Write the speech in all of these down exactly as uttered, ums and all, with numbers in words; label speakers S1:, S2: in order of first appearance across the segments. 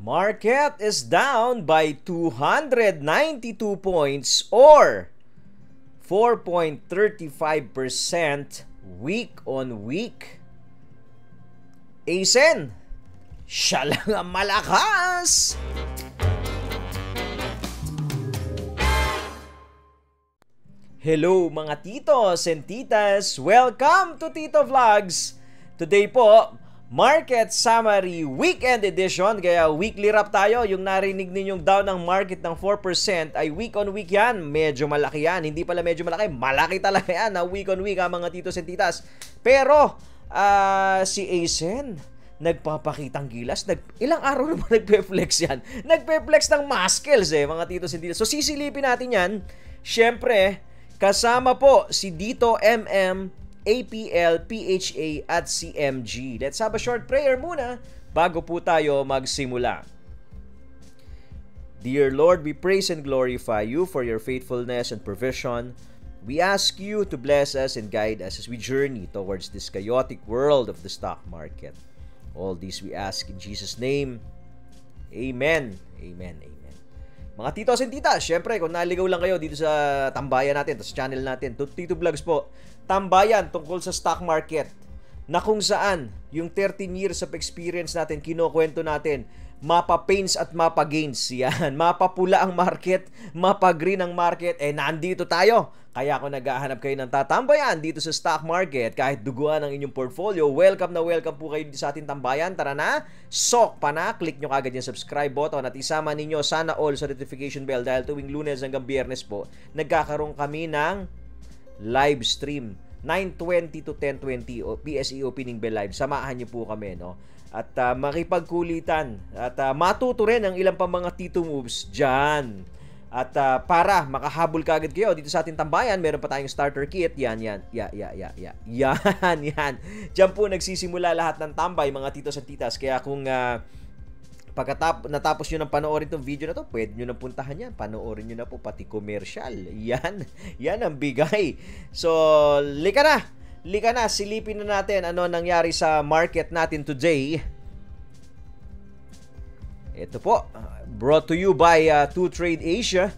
S1: Market is down by two hundred ninety-two points or four point three five percent week on week. Acen, siya lang ang malakas. Hello mga titos and titas, welcome to Tito Vlogs. Today po, Market Summary Weekend Edition. Kaya weekly wrap tayo. Yung narinig ninyong down ng market ng four percent ay week on week yan. Medyo malaki yan. Hindi pala medyo malaki. Malaki talaga yan na week on week ha, mga titos and titas. Pero uh, si Acen nagpapakitang gilas. Nag, ilang araw naman nagpe-flex yan. Nagpe-flex ng muscles eh, mga titos and titas. So sisilipin natin yan. Siyempre, kasama po si Dito M M, A P L, P H A at C M G. Let's have a short prayer muna bago po tayo magsimula. Dear Lord, we praise and glorify you for your faithfulness and provision. We ask you to bless us and guide us as we journey towards this chaotic world of the stock market. All these we ask in Jesus' name. Amen. Amen. Amen. Mga titos and titas, syempre kung naligaw lang kayo dito sa tambayan natin, sa channel natin, TitoVlogs po, tambayan tungkol sa stock market na kung saan yung thirteen years of experience natin, kinukwento natin, mapa pains at mapa gains. Yan, mapa pula ang market, mapa green ang market, eh nandito tayo. Kaya kung naghahanap kayo ng tatambayan dito sa stock market, kahit duguan ang inyong portfolio, welcome na welcome po kayo dito sa ating tambayan. Tara na, sok pa na, click nyo kagad yung subscribe button at isama ninyo sana all sa notification bell dahil tuwing Lunes hanggang Biyernes po, nagkakaroon kami ng live stream nine twenty to ten twenty o P S E opening bell live. Samahan niyo po kami, no? At uh, makipagkulitan at uh, matuto rin ang ilang pa mga Tito moves diyan. At uh, para makahabol kaagad kayo dito sa ating tambayan, meron pa tayong starter kit. Yan, yan. Ya, ya, ya, ya. Yan, yan. Diyan po nagsisimula lahat ng tambay, mga titos at titas. Kaya kung uh, pagkatap natapos nyo ng panoorin itong video na to, pwede nyo nang puntahan yan. Panoorin nyo na po, pati commercial. Yan. Yan ang bigay. So, lika na. Lika na. Silipin na natin ano nangyari sa market natin today. Ito po, brought to you by uh, two Trade Asia.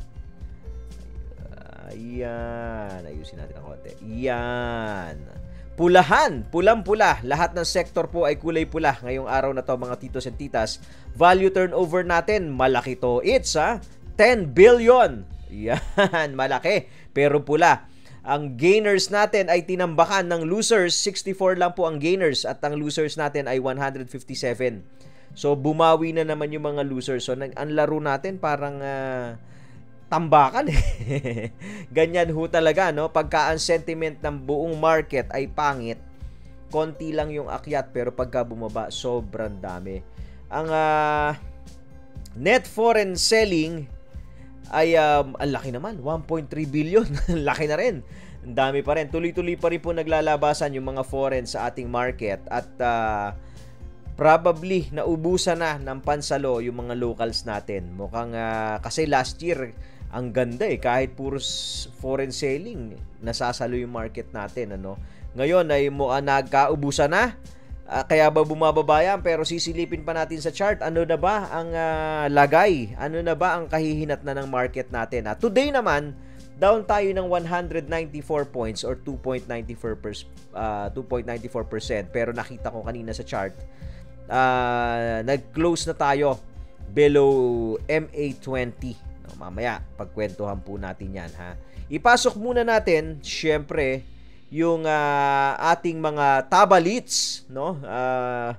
S1: Ayan, ayusin natin ang konti. Yan. Pulahan, pulang-pula. Lahat ng sector po ay kulay pula ngayong araw na to, mga titos and titas. Value turnover natin, malaki to. It's ha, ten billion. Yan, malaki, pero pula. Ang gainers natin ay tinambakan ng losers. sixty-four lang po ang gainers at ang losers natin ay one hundred fifty-seven. So, bumawi na naman yung mga losers. So, ang laro natin parang uh, tambakan. Ganyan ho talaga, no? Pagka ang sentiment ng buong market ay pangit, konti lang yung akyat, pero pagka bumaba, sobrang dami. Ang uh, net foreign selling ay um, ang laki naman, one point three billion. Laki na rin. Ang dami pa rin. Tuloy-tuloy pa rin po naglalabasan yung mga foreign sa ating market. At uh, probably naubusan na ng pansalo yung mga locals natin. Mukhang uh, kasi last year ang ganda eh, kahit puro foreign selling nasasalo yung market natin, ano. Ngayon ay mukhang nagkaubusan na. Uh, kaya ba bumababa yan? Pero sisilipin pa natin sa chart. Ano na ba ang uh, lagay? Ano na ba ang kahihinat na ng market natin? Uh, today naman, down tayo ng one hundred ninety-four points or two point nine four percent. Pero nakita ko kanina sa chart, Uh, nag-close na tayo below M A twenty. No, mamaya, pagkwentuhan po natin yan, ha. Ipasok muna natin, syempre, yung uh, ating mga tabalits, no? Uh,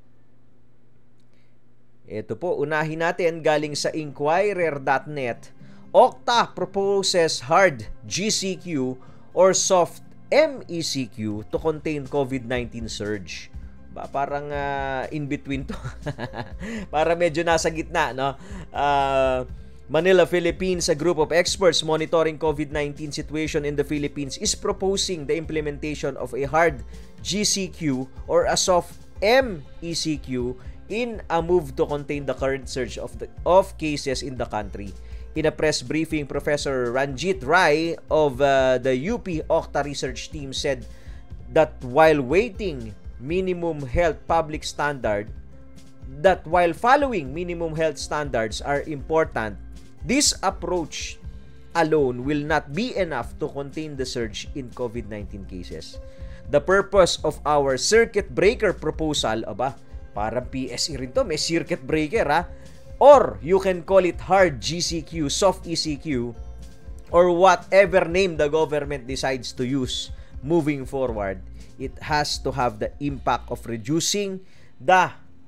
S1: ito po, unahin natin galing sa inquirer dot net. Okta proposes hard G C Q or soft M E C Q to contain COVID nineteen surge. Ba, parang uh, in between to. Para medyo nasa gitna, no? Uh, Manila, Philippines, a group of experts monitoring COVID nineteen situation in the Philippines is proposing the implementation of a hard G C Q or a soft M E C Q in a move to contain the current surge of the of cases in the country. In a press briefing, Professor Ranjit Rai of uh, the U P Okta research team said that while waiting minimum health public standard that while following minimum health standards are important, this approach alone will not be enough to contain the surge in COVID nineteen cases. The purpose of our circuit breaker proposal, aba, parang P S E rin to, may circuit breaker ha, or you can call it hard G C Q, soft E C Q, or whatever name the government decides to use moving forward, it has to have the impact of reducing the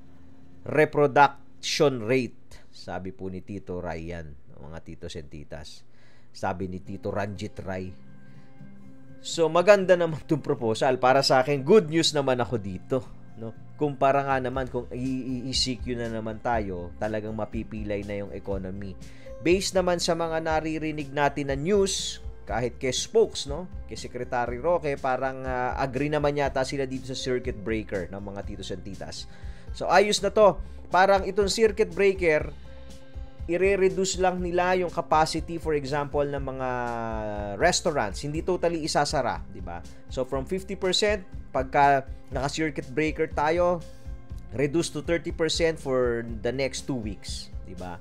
S1: reproduction rate. Sabi po ni Tito Ryan, mga titos and titas. Sabi ni Tito Ranjit Ray. So maganda naman itong proposal. Para sa akin, good news naman ako dito. No? Kumpara nga naman kung i-E C Q na naman tayo, talagang mapipilay na yung economy. Based naman sa mga naririnig natin na news, kahit kay spokes, no? Kay Secretary Roque, parang uh, agree naman yata sila dito sa circuit breaker ng mga titos and titas. So ayos na to. Parang itong circuit breaker, i-reduce lang nila yung capacity, for example, ng mga restaurants. Hindi totally isasara, di ba? So from fifty percent, pagka naka-circuit breaker tayo, reduce to thirty percent for the next two weeks, di ba?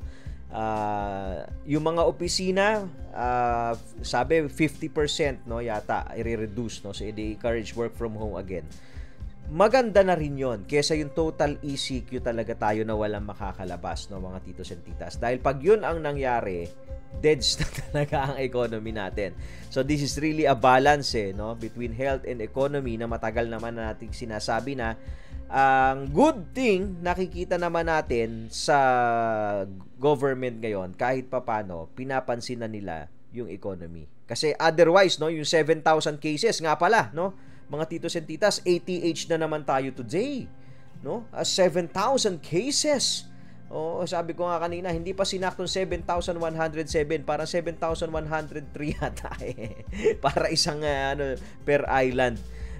S1: Uh, yung mga opisina, uh, sabi fifty percent, no, yata i-reduce, no? So they encourage work from home again. Maganda na rin yon kesa yung total E C Q talaga tayo na walang makakalabas, no, mga titos and titas. Dahil pag yun ang nangyari, deads na talaga ang economy natin. So this is really a balance, eh, no, between health and economy na matagal naman na nating sinasabi na ang good thing nakikita naman natin sa government ngayon, kahit papano pinapansin na nila yung economy. Kasi otherwise, no, yung seven thousand cases nga pala, no, mga titos and titas, A T H na naman tayo today, no? Uh, seven thousand cases. Oh, sabi ko nga kanina, hindi pa sinaktong seven thousand one hundred seven, para seven thousand one hundred three yata eh. Para isang uh, ano per island.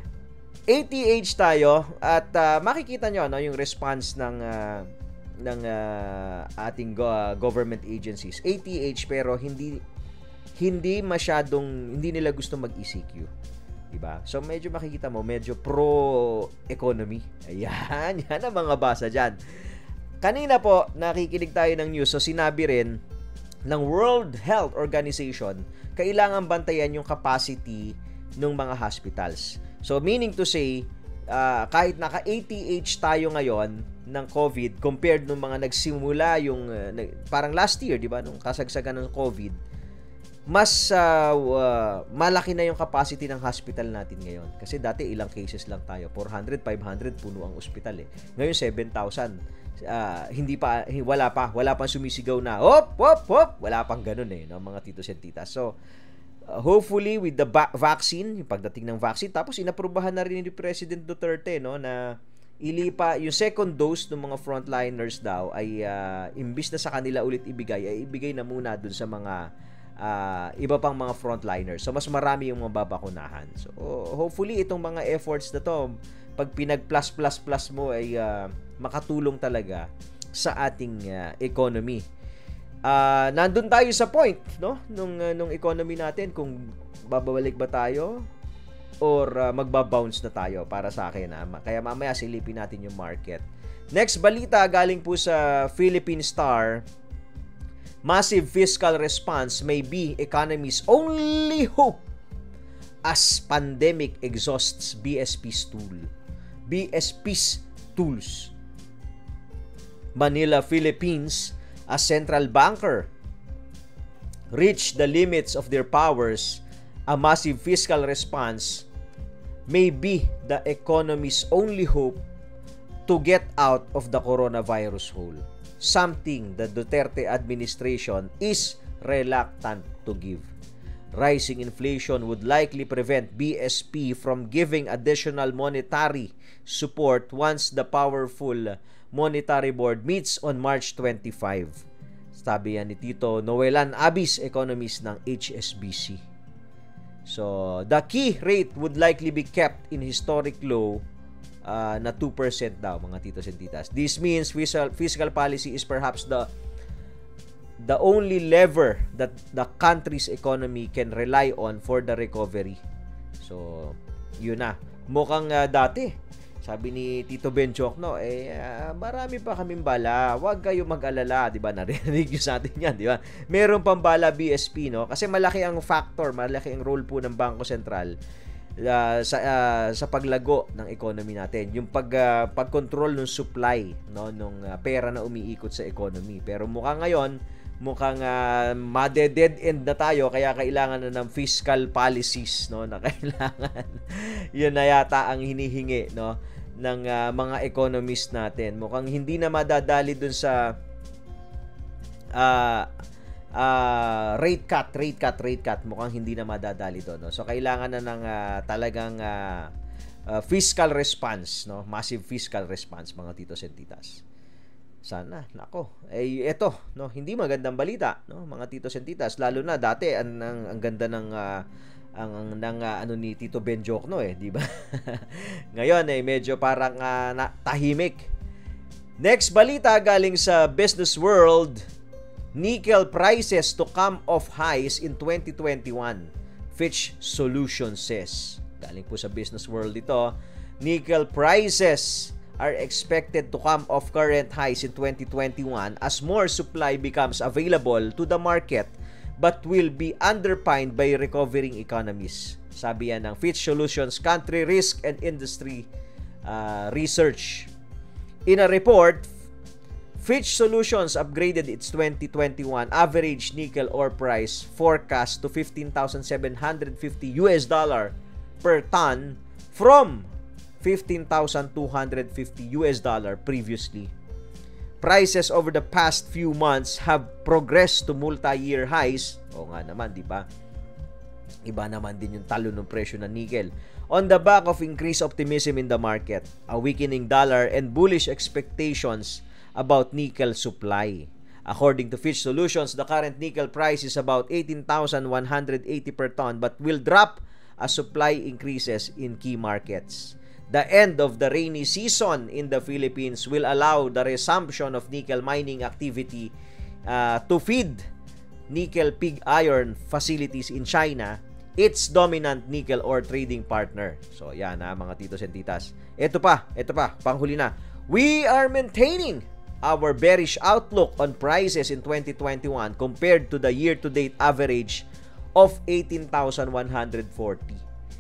S1: A T H tayo at uh, makikita nyo, no, yung response ng uh, ng uh, ating go- government agencies. A T H, pero hindi hindi masyadong, hindi nila gusto mag-E C Q. Diba? So medyo makikita mo, medyo pro-economy. Ayan, yan ang mga basa dyan. Kanina po, nakikinig tayo ng news. So sinabi rin ng World Health Organization, kailangan bantayan yung capacity ng mga hospitals. So meaning to say, uh, kahit naka-A T H tayo ngayon ng COVID, compared nung mga nagsimula yung, uh, parang last year, di ba, nung kasagsagan ng COVID, mas uh, uh, malaki na yung capacity ng hospital natin ngayon. Kasi dati ilang cases lang tayo. four hundred, five hundred, puno ang ospital eh. Ngayon seven thousand. Uh, hindi pa, wala pa. Wala pang sumisigaw na, hop, hop, hop. Wala pang ganun eh, no, mga titos and titas. So, uh, hopefully with the ba- vaccine, yung pagdating ng vaccine, tapos inaprubahan na rin ni President Duterte, no, na ilipa, yung second dose ng mga frontliners daw ay uh, imbis na sa kanila ulit ibigay, ay ibigay na muna dun sa mga Uh, iba pang mga frontliners. So mas marami yung mga babakunahan. So hopefully itong mga efforts na to, pag pinag-plus plus plus mo ay uh, makatulong talaga sa ating uh, economy. Uh, nandun tayo sa point, no, nung uh, nung economy natin, kung babalik ba tayo or uh, magba-bounce na tayo, para sa akin. Ha? Kaya mamaya silipin natin yung market. Next balita galing po sa Philippine Star. Massive fiscal response may be economy's only hope as pandemic exhausts B S P's tool. B S P's tools. Manila, Philippines, as central banker, reach the limits of their powers. A massive fiscal response may be the economy's only hope to get out of the coronavirus hole. Something the Duterte administration is reluctant to give. Rising inflation would likely prevent B S P from giving additional monetary support once the powerful Monetary Board meets on March twenty-fifth. Sabi yan ni Tito Noelan Abis, economist ng H S B C. So, the key rate would likely be kept in historic low Uh, na two percent daw, mga titos and titas. This means fiscal, fiscal policy is perhaps the the only lever that the country's economy can rely on for the recovery. So, yun na. Mukhang uh, dati, Sabi ni Tito Benchok, no, eh, uh, marami pa kaming bala. Huwag kayo mag-alala, di ba? Narinig nyo sa atin yan, di ba? Meron pang bala B S P, no? Kasi malaki ang factor, malaki ang role po ng Bangko Sentral uh, sa uh, sa paglago ng economy natin. Yung pag uh, pag-control ng supply, no, ng uh, pera na umiikot sa economy. Pero mukha ngayon, mukhang uh, made-dead end na tayo, kaya kailangan na ng fiscal policies, no, na kailangan. Yun na yata ang hinihingi, no, ng uh, mga economists natin. Mukhang hindi na madadali dun sa uh, uh, rate cut, rate cut, rate cut. Mukhang hindi na madadali doon, no? So kailangan na ng uh, talagang uh, uh, fiscal response, no? Massive fiscal response, mga titos and titas. Sana, nako. Eh eto, no, hindi magandang balita, no, mga titos and titas, lalo na dati ang ang, ang ganda ng uh, ang, ang ng uh, ano ni Tito Benjok, no, eh, di ba? Ngayon eh medyo parang uh, na, tahimik. Next balita galing sa business world, nickel prices to come off highs in twenty twenty-one. Fitch Solutions says. Galing po sa business world ito, nickel prices are expected to come off current highs in twenty twenty-one as more supply becomes available to the market but will be underpinned by recovering economies. Sabi yan ng Fitch Solutions Country Risk and Industry uh, Research. In a report, Fitch Solutions upgraded its twenty twenty-one average nickel ore price forecast to fifteen thousand seven hundred fifty U S dollar per ton from fifteen thousand two hundred fifty U S dollar previously. Prices over the past few months have progressed to multi-year highs. O nga naman, di ba? Iba naman din yung talo ng presyo ng nickel. On the back of increased optimism in the market, a weakening dollar, and bullish expectations about nickel supply. According to Fitch Solutions, the current nickel price is about eighteen thousand one hundred eighty per ton but will drop as supply increases in key markets. The end of the rainy season in the Philippines will allow the resumption of nickel mining activity uh, to feed nickel pig iron facilities in China, its dominant nickel ore trading partner. So yan ha, mga titos and titas. Ito pa, ito pa, panghuli na. We are maintaining our bearish outlook on prices in twenty twenty-one compared to the year-to-date average of eighteen thousand one hundred forty.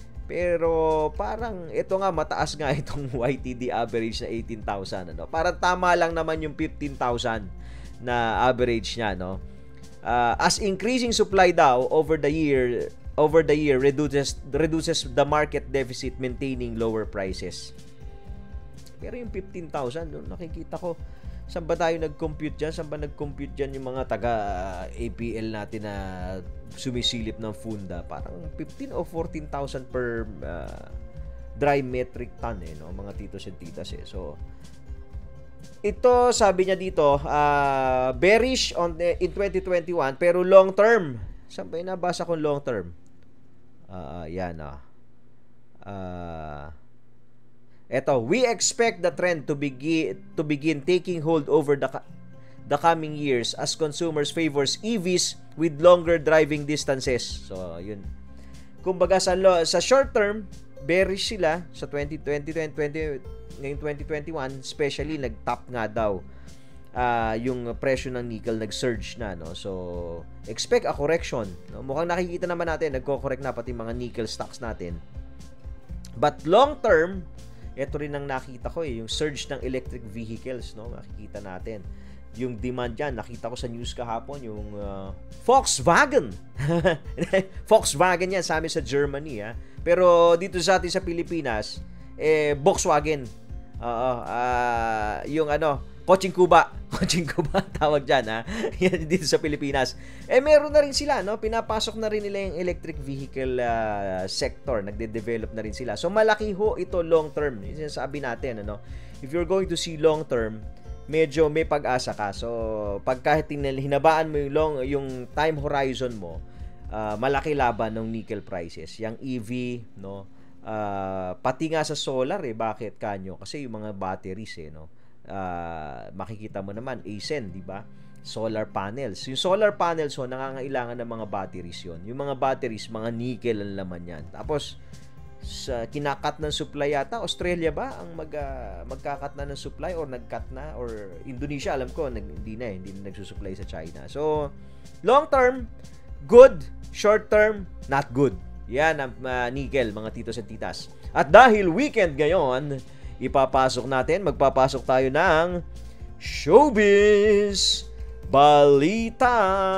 S1: Pero parang ito nga, mataas nga itong Y T D average na eighteen thousand, ano. Parang tama lang naman yung fifteen thousand na average niya, no. Uh, as increasing supply daw over the year over the year reduces reduces the market deficit, maintaining lower prices. Pero yung fifteen thousand, no, nakikita ko, saan ba tayo nag-compute dyan? Saan ba nag-compute dyan yung mga taga A P L natin na sumisilip ng funda? Parang fifteen o fourteen thousand per uh, dry metric ton, eh, no? Mga titos and titas, eh. So, ito, sabi niya dito, uh, bearish on the, in twenty twenty-one, pero long term. Saan ba yung nabasa kong long term? Uh, yan, ah. Uh, Eto, we expect the trend to begin to begin taking hold over the the coming years as consumers favors E Vs with longer driving distances. So, yun. Kumbaga sa sa short term, bearish sila sa twenty twenty, twenty twenty, ngayong twenty twenty-one, especially nag-top nga daw uh, yung presyo ng nickel, nag-surge na, no. So, expect a correction, no? Mukhang nakikita naman natin, nagko-correct na pati mga nickel stocks natin. But long term, ito rin ang nakita ko, eh, yung surge ng electric vehicles, no? Makikita natin yung demand dyan. Nakita ko sa news kahapon yung uh, Volkswagen. Volkswagen yan sa amin sa Germany, ha? Pero dito sa atin sa Pilipinas, eh Volkswagen. Oo, uh, yung ano, Koching Kuba. Koching Kuba tawag dyan, ha? Yan dito sa Pilipinas. Eh, meron na rin sila, no? Pinapasok na rin nila yung electric vehicle uh, sector. Nagde-develop na rin sila. So, malaki ho ito long term. Yung sinasabi natin, ano? If you're going to see long term, medyo may pag-asa ka. So, pag kahit hinabaan mo yung, long, yung time horizon mo, uh, malaki laban ng nickel prices. Yung E V, no? Uh, pati nga sa solar, eh. Bakit kanyo? Kasi yung mga batteries, eh, no? Uh, makikita mo naman Acen, di ba? Solar panels. Yung solar panels, so nangangailangan ng mga batteries yon. Yung mga batteries, mga nickel ang laman yan. Tapos sa kinakat ng supply yata. Australia ba ang mag, uh, magkakat na ng supply or nagkat na? Or Indonesia, alam ko, nag, hindi na eh. Hindi na nagsusupply sa China. So, long term, good. Short term, not good. Yan ang uh, nickel, mga titos at titas. At dahil weekend ngayon, ipapasok natin, magpapasok tayo ng Showbiz Balita.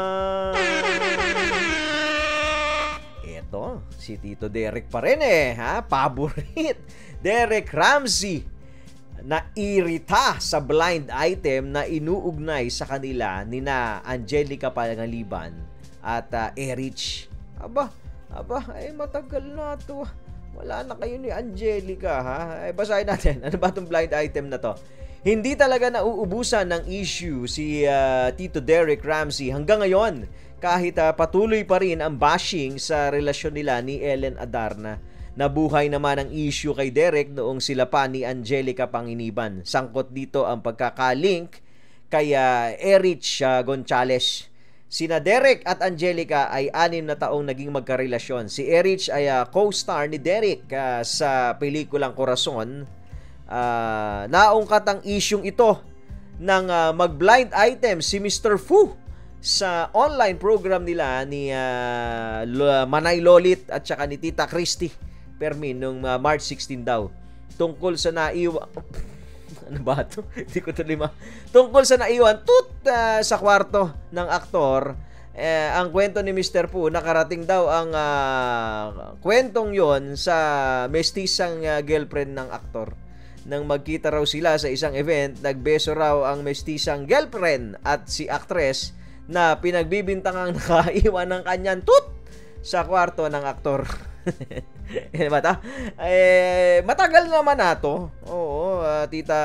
S1: Eto, si Tito Derek pa rin eh, ha? Paborit. Derek Ramsey na irita sa blind item na inuugnay sa kanila ni na Angelica Pangaliban at uh, Erich. Aba, aba, ay matagal na to. Wala na kayo ni Angelica, ha? Ay, basahin natin. Ano ba itong blind item na to? Hindi talaga nauubusan ng issue si uh, Tito Derek Ramsey hanggang ngayon kahit uh, patuloy pa rin ang bashing sa relasyon nila ni Ellen Adarna. Nabuhay naman ang issue kay Derek noong sila pa ni Angelica Panginiban. Sangkot dito ang pagkakalink kay uh, Erich uh, Gonzales. Sina Derek at Angelica ay anim na taong naging magkarelasyon. Si Erich ay uh, co-star ni Derek uh, sa pelikulang Corazon. Uh, naungkat ang isyung ito ng uh, mag-blind item si Mister Fu sa online program nila ni uh, Manay Lolit at saka ni Tita Christy Permin noong uh, March sixteenth daw tungkol sa naiwan ano ba ito? Hindi ko tuloy ma tungkol sa naiwan tut uh, sa kwarto ng aktor. Eh, ang kwento ni Mister Fu, nakarating daw ang uh, kwentong yon sa mestisang uh, girlfriend ng aktor. Nang magkita raw sila sa isang event, nagbeso raw ang mestisang girlfriend at si actress na pinagbibintangang nakaiwan ng kanyang tut sa kwarto ng aktor. Eh, mata? Eh, matagal naman na to. Oo, uh, tita,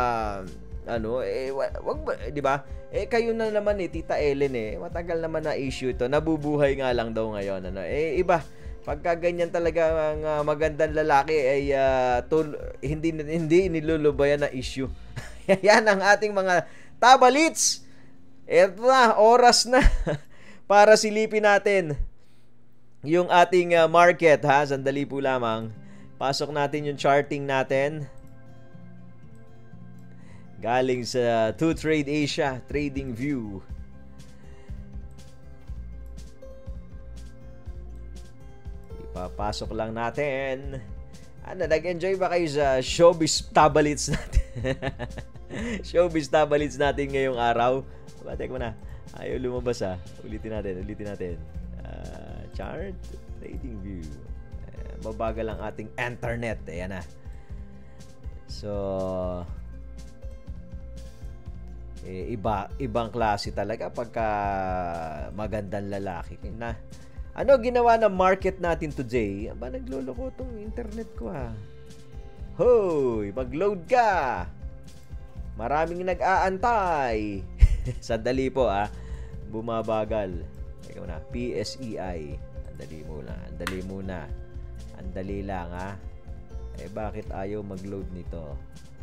S1: ano, eh, wag ba, di ba? Eh, kayo na naman eh, Tita Ellen eh. Matagal naman na issue to. Nabubuhay nga lang daw ngayon. Ano? Eh, iba. Pagka ganyan talaga ang uh, magandang lalaki ay uh, tul- hindi hindi nilulubayan na issue. Yan ang ating mga tabalits. Eto na, oras na para silipin natin yung ating uh, market, ha. Sandali po lamang. Pasok natin yung charting natin. Galing sa two Trade Asia, Trading View. Papasok lang natin. Ano, nag-enjoy ba kayo sa showbiz tabalits natin? Showbiz tabalits natin ngayong araw. Batek mo na. Ayaw lumabas ha. Ulitin natin, ulitin natin. Uh, chart, trading view. Uh, mabagal ang ating internet. Ayan na. So, eh, iba, ibang klase talaga pagka magandang lalaki. Na, ano ginawa ng market natin today? Aba, nagloloko tong internet ko ha. Hoy, mag-load ka. Maraming nag-aantay. Sandali po ha. Bumabagal. Teka muna. P S E I. Andali muna. Andali muna. Andali lang ha. Eh, bakit ayaw mag-load nito?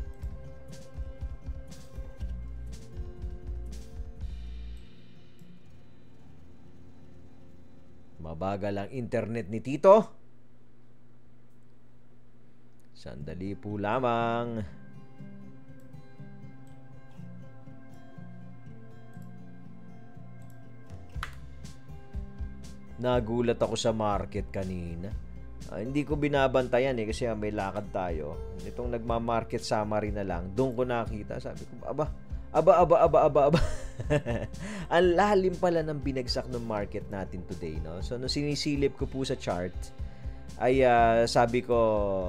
S1: Mabagal ang internet ni Tito. Sandali po lamang. Nagulat ako sa market kanina. Ah, hindi ko binabantayan eh kasi may lakad tayo. Itong nagma-market summary na lang, doon ko nakita. Sabi ko, aba, aba, aba, aba, aba, aba. Ang lalim pala ng binagsak ng market natin today, no? So, nung sinisilip ko po sa chart, ay uh, sabi ko,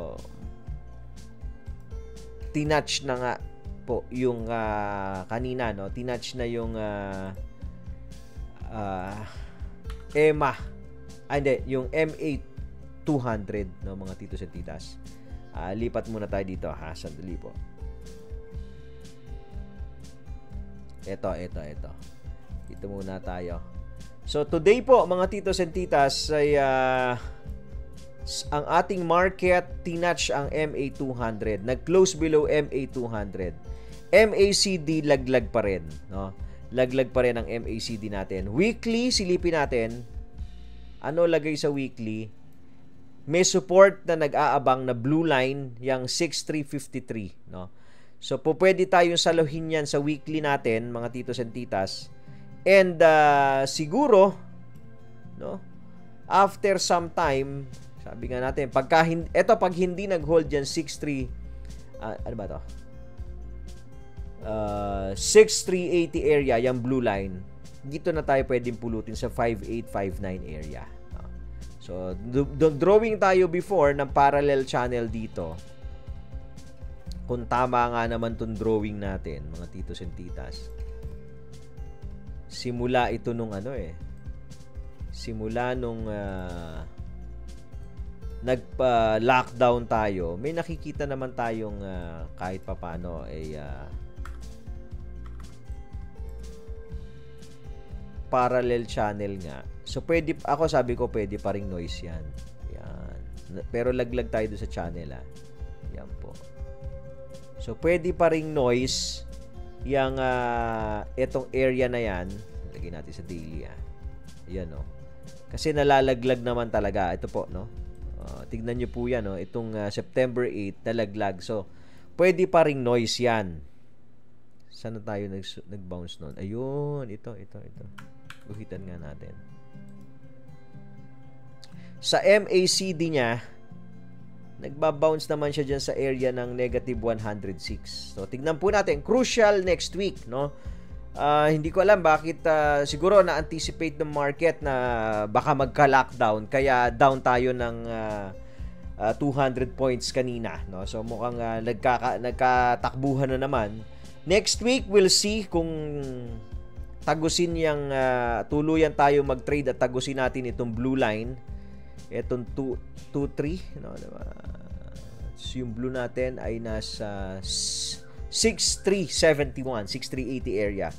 S1: tinatch na nga po yung uh, kanina, no? Tinatch na yung uh, uh, E M A. Ah, hindi, yung M A two hundred, no, mga titos at titas. Uh, lipat muna tayo dito, ha? Sandali po. Ito, ito, ito. Dito muna tayo. So, today po, mga titos and titas, ay uh, ang ating market, tinatch ang M A two hundred. Nag-close below M A two hundred. M A C D, laglag pa rin. No? Laglag pa rin ang M A C D natin. Weekly, silipin natin. Ano lagay sa weekly? may support na nag-aabang na blue line, yung six three five three, no? So, po pwede tayong saluhin yan sa weekly natin, mga titos and titas. And uh, siguro, no, after some time, sabi nga natin, pagka hindi, eto pag hindi nag-hold yan six three, uh, ano ba to? Uh, six three eighty area, yung blue line, dito na tayo pwedeng pulutin sa five eight five nine area. So, drawing tayo before ng parallel channel dito. Kung tama nga naman itong drawing natin, mga titos and titas. Simula ito nung ano eh. Simula nung uh, nagpa-lockdown tayo, may nakikita naman tayong uh, kahit papano ay uh, parallel channel nga. So, pwede, ako sabi ko, pwede pa ring noise yan. Yan. Pero laglag tayo doon sa channel, ha. Yan po. So, pwede pa ring noise yung, uh, itong area na yan. Lagyan natin sa daily, ha. Yan, no. Kasi nalalaglag naman talaga. Ito po, no. Uh, tignan nyo po yan, no. Itong uh, September eighth, nalaglag. So, pwede pa ring noise yan. Saan na tayo nag, nag-bounce nun? Ayun, ito, ito, ito. Guhitan nga natin. Sa M A C D niya, nagbabounce naman siya dyan sa area ng negative one hundred six. So, tignan po natin. Crucial next week, no? Uh, hindi ko alam bakit uh, siguro na-anticipate ng market na baka magka-lockdown. Kaya down tayo ng uh, uh, two hundred points kanina, no? So, mukhang uh, nagkaka, nagkatakbuhan na naman. Next week, we'll see kung tagusin yung uh, tuluyan tayo mag-trade at tagusin natin itong blue line. Etong two three, no, diba? So, yung blue natin ay nasa six three seven one, six three eighty area.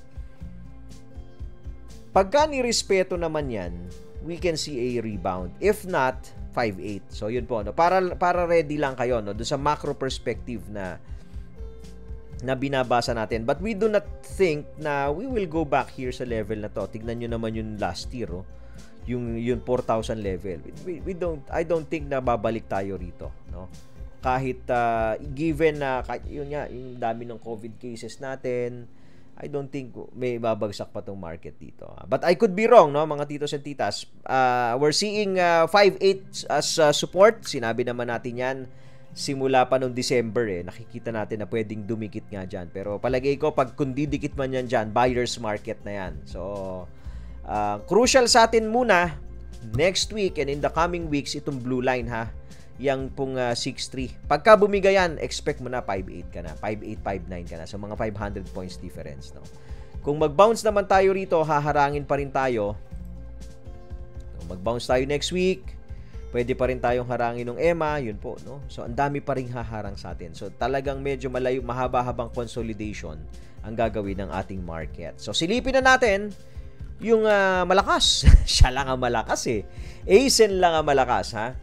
S1: Pagka nirespeto naman yan, we can see a rebound. If not, five eight. So, yun po, no? Para, para ready lang kayo, no? Doon sa macro perspective na na binabasa natin. But we do not think na we will go back here sa level na to. Tignan nyo naman yung last year, oh. Yung yung four thousand level. We, we don't I don't think na babalik tayo rito, no? Kahit uh, given na uh, yun nga yung dami ng COVID cases natin, I don't think may babagsak pa tong market dito. But I could be wrong, no, mga titos and titas. Uh, we're seeing uh, five eight as uh, support. Sinabi naman natin 'yan simula pa noong December eh. Nakikita natin na pwedeng dumikit nga diyan. Pero palagay ko pag kung didikit man 'yan diyan, buyer's market na 'yan. So Uh, crucial sa atin muna next week and in the coming weeks itong blue line, ha. Yang pong uh, six three. Pagka bumiga yan, expect mo na five eight ka na. five eight, five nine ka na. So mga five hundred points difference, no. Kung mag-bounce naman tayo rito, haharangin pa rin tayo. Kung mag-bounce tayo next week, pwede pa rin tayong harangin ng E M A, yun po, no. So ang dami pa ring haharang sa atin. So talagang medyo malayo, mahaba-habang consolidation ang gagawin ng ating market. So silipin na natin yung uh, malakas. Siya lang ang malakas eh. Acen lang ang malakas, ha.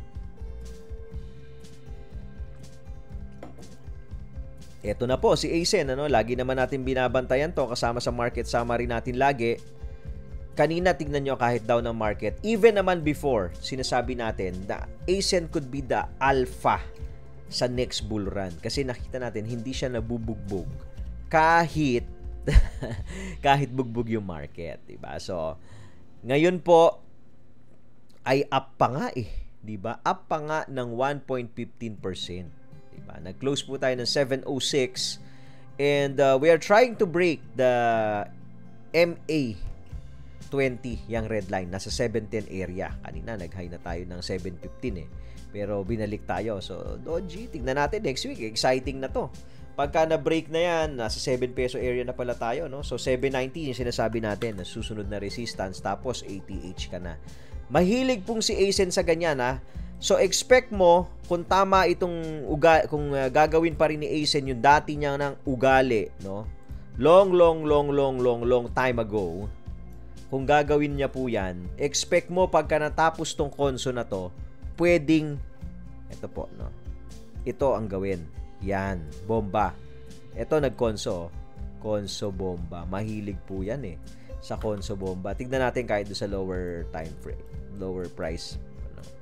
S1: Ito na po si Acen, ano, lagi naman natin binabantayan to kasama sa market summary natin lagi. Kanina tignan nyo kahit down ng market, even naman before, sinasabi natin na Acen could be the alpha sa next bull run kasi nakita natin hindi siya nabubugbog kahit kahit bugbog yung market, diba? So, ngayon po ay up pa nga eh, diba? Up pa nga ng one point one five percent, diba? Nag-close po tayo ng seven oh six and uh, we are trying to break the M A twenty, yung red line, nasa seven ten area. Kanina nag-high na tayo ng seven fifteen eh. Pero binalik tayo. So, doji, tignan natin next week. Exciting na to. Pagka na-break na yan, nasa seven peso area na pala tayo, no? So, seven ninety yung sinasabi natin, na susunod na resistance, tapos A T H ka na. Mahilig pong si Acen sa ganyan, ha? So, expect mo, kung tama itong, uga, kung uh, gagawin pa rin ni Acen yung dati niya ng ugali, no? Long, long, long, long, long, long time ago, kung gagawin niya po yan, expect mo pagka natapos tong konso na to, pwedeng, ito po, no? Ito ang gawin. Yan, bomba. Ito nag-konso, konso bomba. Mahilig po yan eh sa konso bomba. Tignan natin kahit do sa lower time frame, lower price. Ano.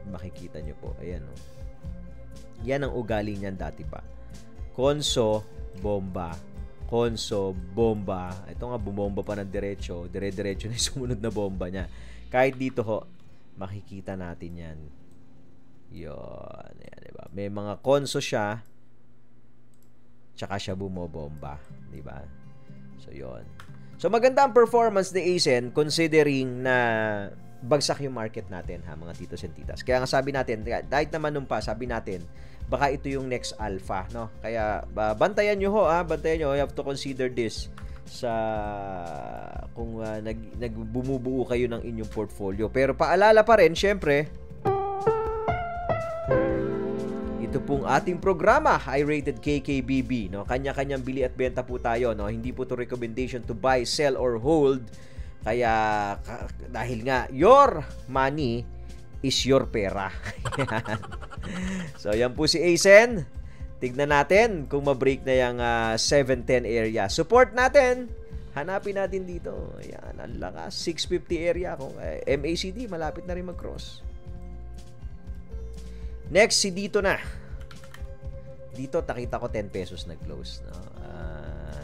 S1: makikita nyo po. Ayan, oh. Yan ang ugali niyan dati pa. Konso, bomba. Konso, bomba. Ito nga, bumomba pa ng diretso. Dire-diretso na yung sumunod na bomba niya. Kahit dito ho, makikita natin yan. Yun. Ayan, diba? May mga konso siya, tsaka siya bumobomba. Diba? So, yun. So, maganda ang performance ni Acen considering na bagsak yung market natin, ha, mga titos and titas. Kaya nga sabi natin, kahit naman nung pa, sabi natin, baka ito yung next alpha, no? Kaya, uh, bantayan nyo ho, ha? Bantayan nyo. You have to consider this sa kung uh, nag, nagbumubuo kayo ng inyong portfolio. Pero paalala pa rin, syempre, ito pong ating programa, high-rated K K B B, no? Kanya-kanyang bili at benta po tayo, no? Hindi po to recommendation to buy, sell, or hold. Kaya, dahil nga, your money is your pera. So, yan po si Acen. Tignan natin kung ma-break na yung uh, seven ten area. Support natin. Hanapin natin dito. Ayan, ang lakas. six fifty area. Kung, uh, M A C D, malapit na rin mag-cross. Next, si dito na. Dito, takita ko ten pesos nag-close. No? Uh,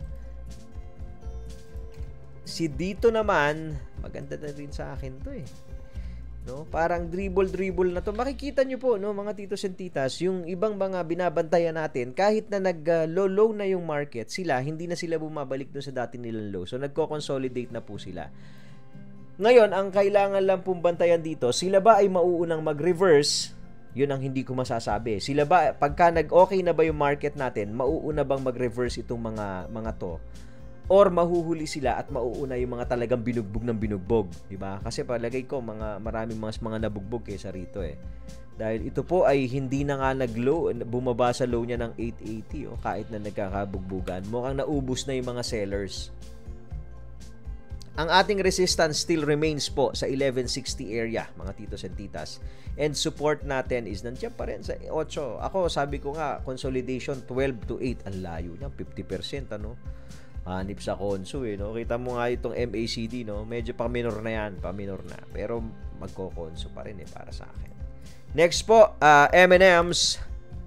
S1: si dito naman, maganda na rin sa akin to eh. No? Parang dribble-dribble na to. Makikita nyo po, no, mga titos and titas, yung ibang mga binabantayan natin, kahit na nag-low-low uh, na yung market, sila, hindi na sila bumabalik dun sa dati nilang low. So, nagko-consolidate na po sila. Ngayon, ang kailangan lang pong bantayan dito, sila ba ay mauunang mag-reverse? Yun ang hindi ko masasabi. Sila ba, pagka nag-okay na ba yung market natin, mauuna bang mag-reverse itong mga, mga to? Or mahuhuli sila at mauuna yung mga talagang binugbog ng binugbog, di ba? Kasi palagay ko mga maraming mga mga nabugbog kaysa rito eh. Dahil ito po ay hindi na nga nag-low, bumaba sa low niya ng eight eighty o oh, kahit na nagkakabugbugan. Mukhang naubos na yung mga sellers. Ang ating resistance still remains po sa eleven sixty area, mga titos and titas. And support natin is nandiyan pa rin sa eight. Ako, sabi ko nga, consolidation twelve to eight. Ang layo niya, fifty percent ano. Hanip sa konso eh, no? Kita mo nga itong M A C D, no? Medyo pa-minor na yan, pa-minor na. Pero magko-konso pa rin eh, para sa akin. Next po, uh, M and M's.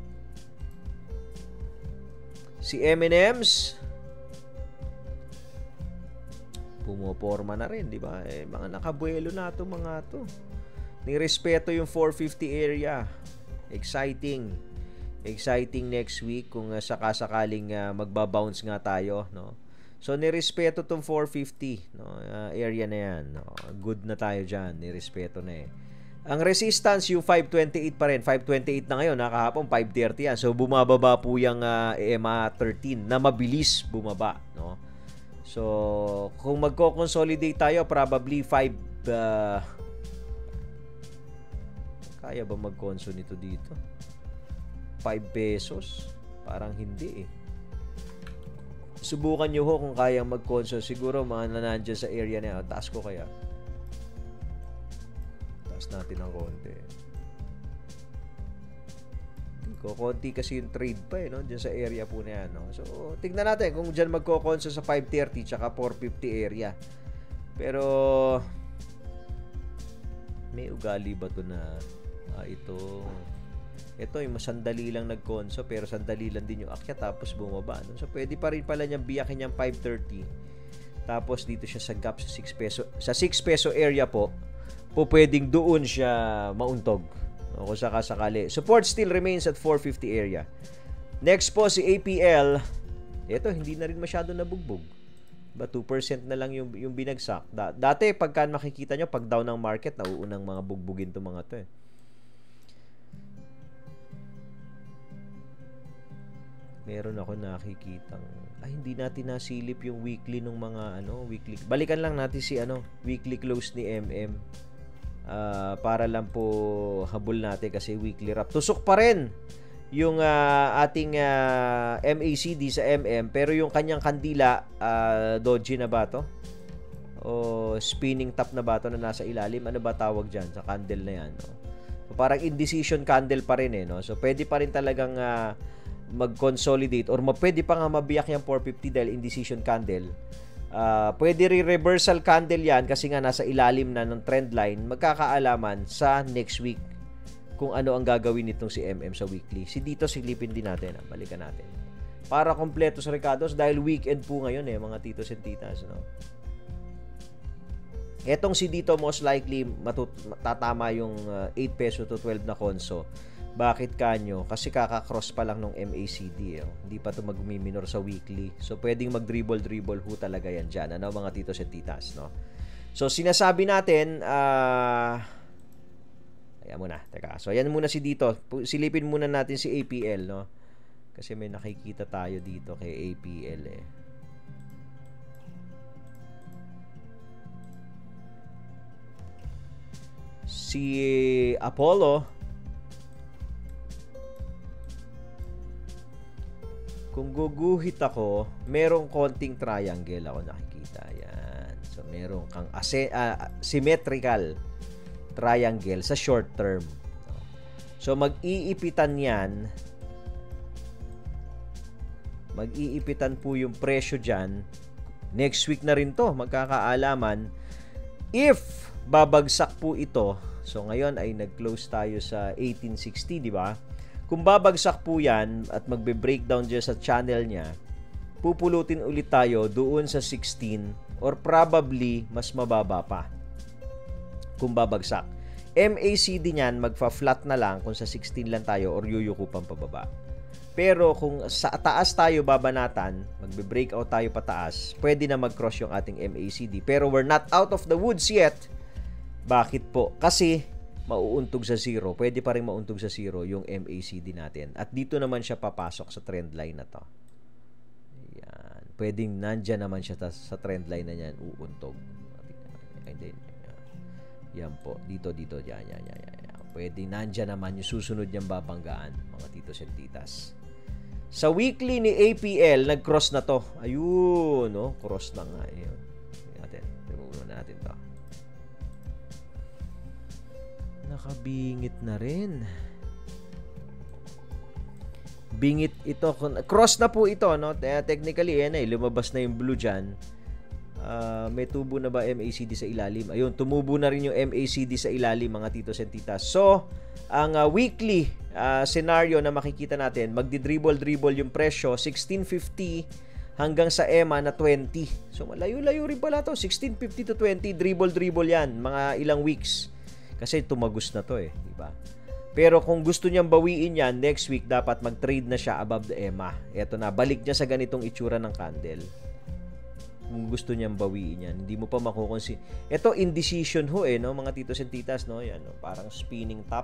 S1: Si M and M's, pumoporma na rin, di ba? Eh, mga nakabuelo na ito, mga to. Nirespeto yung four fifty area. Exciting. Exciting next week kung uh, sakasakaling uh, magbabounce nga tayo, no? So, nirespeto tong four fifty, no? Uh, area na yan, no? Good na tayo dyan. Nirespeto na eh. Ang resistance, yung five twenty-eight pa rin. five twenty-eight na ngayon, nakahapon five thirty yan. So, bumababa po yung uh, E M A thirteen na mabilis bumaba, no? So, kung magko-consolidate tayo, probably five uh, kaya ba mag-conso nito dito? five pesos? Parang hindi eh. Subukan nyo ho kung kayang mag-conso. Siguro mga nanandyan sa area na yan. Taas ko kaya. Taas natin ng konti. Konti kasi yung trade pa eh, no? Diyan sa area po na yan, no? So, tignan natin kung dyan magko-conso sa five thirty tsaka four fifty area. Pero may ugali ba to na ah, ito ito yung sandali lang nag-conso pero sandali lang din yung akyat tapos bumaba, no? So, pwede pa rin pala niyang biyakin niyang five thirty. Tapos dito siya sa gap sa six peso. Sa six peso area po, po pwedeng doon siya mauntog. O kung sakasakali. Support still remains at four fifty area. Next po si A P L. Ito, hindi na rin masyado nabugbog. Ba two percent na lang yung, yung binagsak. Da, dati, pagka makikita nyo, pag down ng market, nauunang mga bugbugin to mga to eh. Meron ako nakikitang ay hindi natin nasilip yung weekly ng mga ano, weekly. Balikan lang natin si ano, weekly close ni M M. Uh, para lang po habol natin kasi weekly wrap. Tusok pa rin yung uh, ating uh, M A C D sa M M pero yung kanyang kandila uh, doji na ba to? O spinning top na ba to na nasa ilalim? Ano ba tawag dyan sa candle na yan? No? So, parang indecision candle pa rin eh. No? So pwede pa rin talagang uh, mag-consolidate or pwede pa nga mabiyak yung four fifty dahil indecision candle. Uh, pwede re-reversal candle yan kasi nga nasa ilalim na ng trend line. Magkakaalaman sa next week kung ano ang gagawin nitong si M M sa weekly. Si dito silipin din natin, ah. Balikan natin. Para kompleto sa Ricardos dahil weekend po ngayon eh, mga titos and titas, no? Etong si dito most likely matut tatama yung uh, eight peso to twelve na konso. Bakit kanyo? Kasi kaka-cross pa lang ng M A C D. Eh. Hindi pa ito mag-minor sa weekly. So, pwedeng mag-dribble-dribble ho talaga yan dyan. Ano, mga titos at titas, no? So, sinasabi natin, ah... Uh, ayan muna. Teka. So, ayan muna si dito. Silipin muna natin si A P L, no? Kasi may nakikita tayo dito kay A P L, eh. Si Apollo, kung guguhit ako, merong konting triangle ako nakikita. Yan. So, merong kang ase, uh, symmetrical triangle sa short term. So, mag-iipitan yan. Mag-iipitan po yung presyo dyan. Next week na rin to, magkakaalaman. If babagsak po ito, so ngayon ay nag-close tayo sa eighteen sixty, di ba? Kung babagsak po yan at magbe-breakdown dyan sa channel niya, pupulutin ulit tayo doon sa sixteen or probably mas mababa pa kung babagsak. M A C D niyan, magfa-flat na lang kung sa sixteen lang tayo or yuyukupan pababa. Pero kung sa taas tayo babanatan, magbe-breakout tayo pataas, pwede na mag-cross yung ating M A C D. Pero we're not out of the woods yet. Bakit po? Kasi mauuntog sa zero. Pwede pa rin mauuntog sa zero yung M A C D natin. At dito naman siya papasok sa trend line na to. Yan. Pwedeng nandyan naman siya sa trend line na yan, uuntog. And then, yan po. Dito, dito. Yan, yan, yan, yan. Pwedeng nandyan naman yung susunod niyang babanggaan, mga titos and titas. Sa weekly ni A P L, nag-cross na to. Ayun, no? Cross na nga. Ayun. Natin. Remove na natin to. Nakabingit na rin. Bingit ito. Cross na po ito, no? Technically, yan eh. Lumabas na yung blue dyan. Uh, may tubo na ba M A C D sa ilalim? Ayun, tumubo na rin yung M A C D sa ilalim, mga titos and titas. So, ang uh, weekly uh, scenario na makikita natin, magdi-dribble-dribble yung presyo, sixteen fifty hanggang sa E M A na twenty. So, malayo-layo rin pala to. sixteen fifty to twenty, dribble-dribble yan. Mga ilang weeks. Kasi tumagos na to eh, di ba? Pero kung gusto niyang bawiin yan, next week dapat mag-trade na siya above the E M A. Eto na, balik niya sa ganitong itsura ng candle. Kung gusto niyang bawiin yan, hindi mo pa makukonsi. Ito indecision ho eh, no, mga titos and titas, no? Yan, no? Parang spinning top.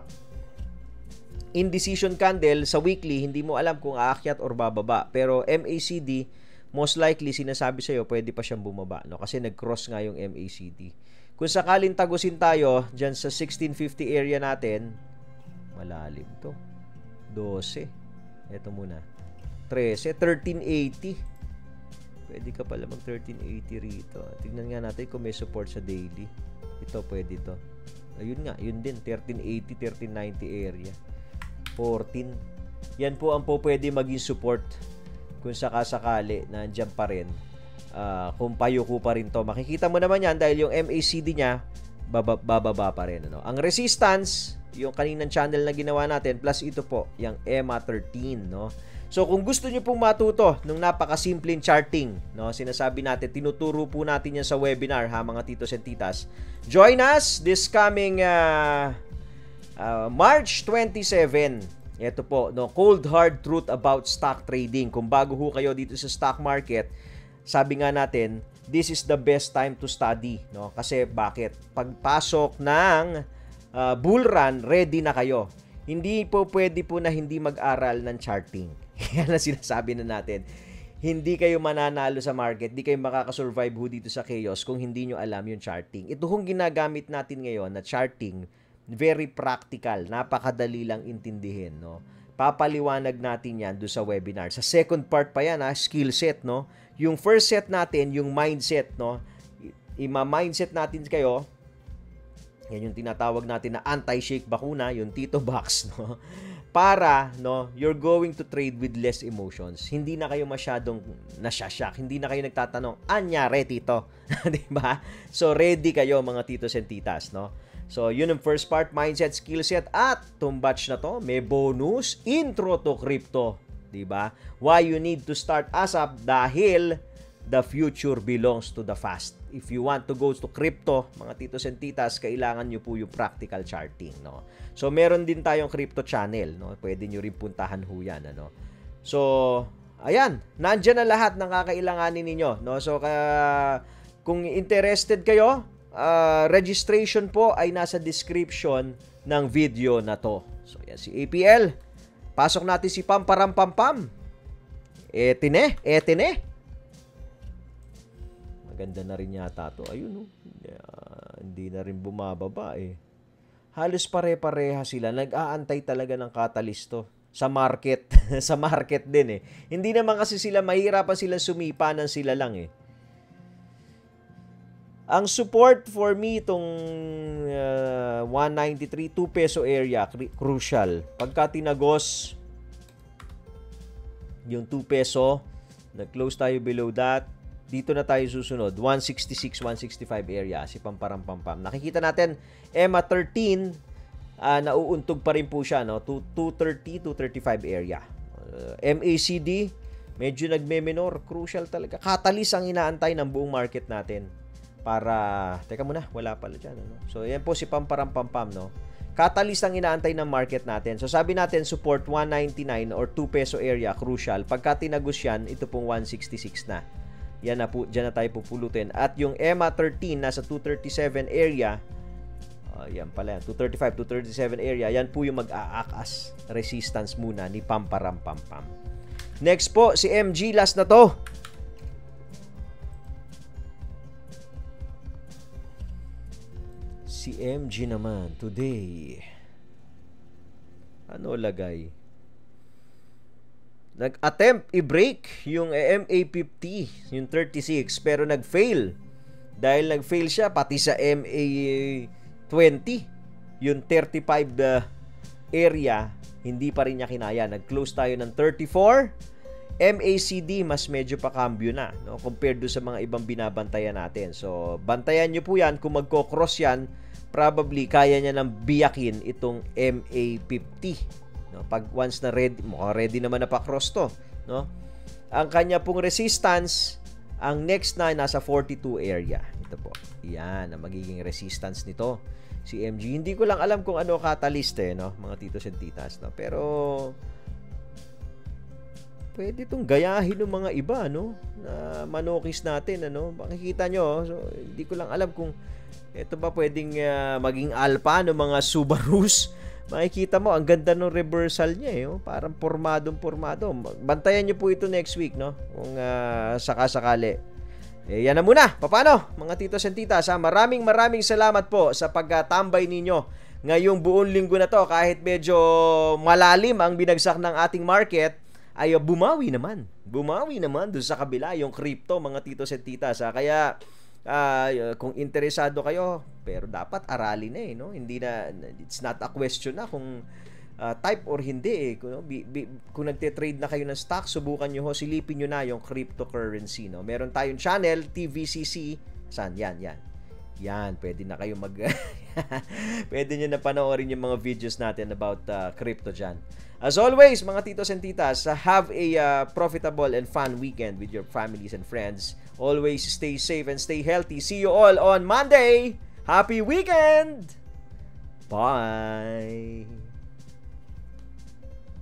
S1: Indecision candle sa weekly, hindi mo alam kung aakyat or bababa. Pero M A C D, most likely sinasabi sa iyo, pwede pa siyang bumaba, no? Kasi nag-cross nga yung M A C D. Kung sakaling tagusin tayo dyan sa sixteen fifty area natin, malalim to. twelve. Ito muna. thirteen. thirteen eighty. Pwede ka pala mag thirteen eighty rito. Tignan nga natin kung may support sa daily. Ito, pwede to. Ayun nga, yun din. thirteen eighty, thirteen ninety area. fourteen. Yan po ang po pwede maging support kung sakasakali nandiyan pa rin. Uh, kung payuko pa rin to, makikita mo naman yan dahil yung M A C D niya bababa, bababa pa rin, ano? Ang resistance, yung kaninang channel na ginawa natin, plus ito po, yung E M A thirteen, no? So kung gusto niyo pong matuto ng napakasimpleng charting, no, sinasabi natin, tinuturo po natin yan sa webinar, ha, mga titos and titas. Join us this coming uh, uh, March twenty-seven. Ito po, no, cold hard truth about stock trading. Kung bago ho kayo dito sa stock market, sabi nga natin, this is the best time to study, no? Kasi bakit? Pagpasok ng uh, bull run, ready na kayo. Hindi po pwede po na hindi mag-aral ng charting. Yan ang sinasabi na natin. Hindi kayo mananalo sa market, hindi kayo makakasurvive ho dito sa chaos kung hindi nyo alam yung charting. Ito hong ginagamit natin ngayon na charting, very practical, napakadali lang intindihin, no? Papaliwanag natin yan doon sa webinar. Sa second part pa yan, ha, skill set, no? Yung first set natin, yung mindset, no? Ima-mindset natin kayo. Yan yung tinatawag natin na anti-shake bakuna, yung TitoVlogs, no? para, no, you're going to trade with less emotions. Hindi na kayo masyadong nasyasyak. Hindi na kayo nagtatanong, anyari, tito? Diba? So, ready kayo, mga titos and titas, no? So, yun ang first part, mindset, skill set. At, itong batch na to, may bonus, intro to crypto. Diba? Why you need to start ASAP? Dahil, the future belongs to the fast. If you want to go to crypto, mga titos and titas, kailangan nyo po yung practical charting, no? So, meron din tayong crypto channel, no? Pwede nyo rin puntahan ho yan, ano? So, ayan, nandyan na lahat ng kakailanganin ninyo, no? So, kaya, kung interested kayo, uh, registration po ay nasa description ng video na to. So, yan si A P L. Pasok natin si Pam Param Pam Pam. Etine, etine. Maganda na rin yata to. Ayun, no? Uh, hindi na rin bumababa eh. Halos pare-pareha sila. Nag-aantay talaga ng katalisto sa market. Sa market din eh. Hindi naman kasi sila, mahirapan silang sumipa ng sila lang eh. Ang support for me itong uh, one ninety-three, two peso area, crucial. Pagka tinagos yung two peso, nag-close tayo below that, dito na tayo susunod, one sixty-six, one sixty-five area, si Pamparampampam. Nakikita natin, E M A thirteen, uh, nauuntog pa rin po siya, no? two thirty, two thirty-five area. Uh, M A C D, medyo nagme-minor, crucial talaga. Catalyst ang inaantay ng buong market natin. Para, teka muna, wala pala dyan, ano? So, yan po si Pamparampampam, no? Catalyst ang inaantay ng market natin. So, sabi natin, support one ninety-nine or two peso area, crucial. Pagka tinagos yan, ito pong one sixty-six na. Yan na po, dyan na tayo pupulutin. At yung E M A thirteen, nasa two thirty-seven area, uh, yan pala yan, two thirty-five, two thirty-seven area, yan po yung mag-aakas resistance muna ni Pamparampampam. Next po, si M G, last na to. Si M G naman, today, ano lagay? Nag-attempt i-break yung M A fifty, yung thirty-six, pero nag-fail. Dahil nag-fail siya, pati sa M A twenty, yung thirty-five uh, area, hindi pa rin niya kinaya. Nag-close tayo ng thirty-four. M A C D, mas medyo pa cambio na, no? Compared do sa mga ibang binabantayan natin. So, bantayan nyo po yan. Kung magko-cross yan, probably kaya niya nang biyakin itong M A fifty. No, pag once na ready, mukhang ready naman na pa-cross to, no? Ang kanya pong resistance, ang next na nasa forty-two area. Ito po. Yan ang magiging resistance nito. Si M G, hindi ko lang alam kung ano catalyst eh, no, mga titos and titas, no? Pero pwede itong gayahin ng mga iba, no? Na manokis natin, ano? Makikita nyo, so hindi ko lang alam kung ito ba pwedeng uh, maging alpha ng mga Subarus. Makikita mo, ang ganda ng reversal niya eh. Oh. Parang pormadong-pormado. Bantayan niyo po ito next week, no? Kung uh, sakasakali. Eh, yan na muna. Paano? Mga titos and titas, ha? Maraming maraming salamat po sa pagtambay ninyo ngayong buong linggo na to. Kahit medyo malalim ang binagsak ng ating market, ay bumawi naman. Bumawi naman doon sa kabila yung crypto, mga titos and titas, ha? Kaya Uh, kung interesado kayo, pero dapat aralin na eh, no? Hindi na, it's not a question na kung uh, type or hindi eh. Kung, bi, bi, kung nagte-trade na kayo ng stock, subukan nyo ho, silipin nyo na yung cryptocurrency, no? Meron tayong channel, T V C C, saan? Yan, yan. Yan, pwede na kayo mag... pwede nyo na panoorin yung mga videos natin about uh, crypto dyan. As always, mga titos and titas, uh, have a uh, profitable and fun weekend with your families and friends. Always stay safe and stay healthy. See you all on Monday. Happy weekend! Bye!